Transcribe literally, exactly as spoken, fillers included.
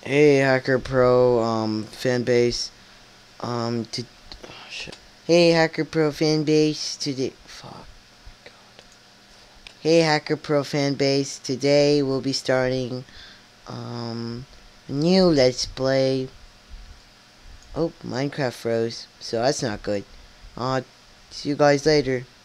Hey Hacker Pro um fan base. Um to oh, shit. Hey Hacker Pro fan base today fuck God. Hey Hacker Pro fan base, today we'll be starting um a new let's play. Oh, Minecraft froze, so that's not good. Uh see you guys later.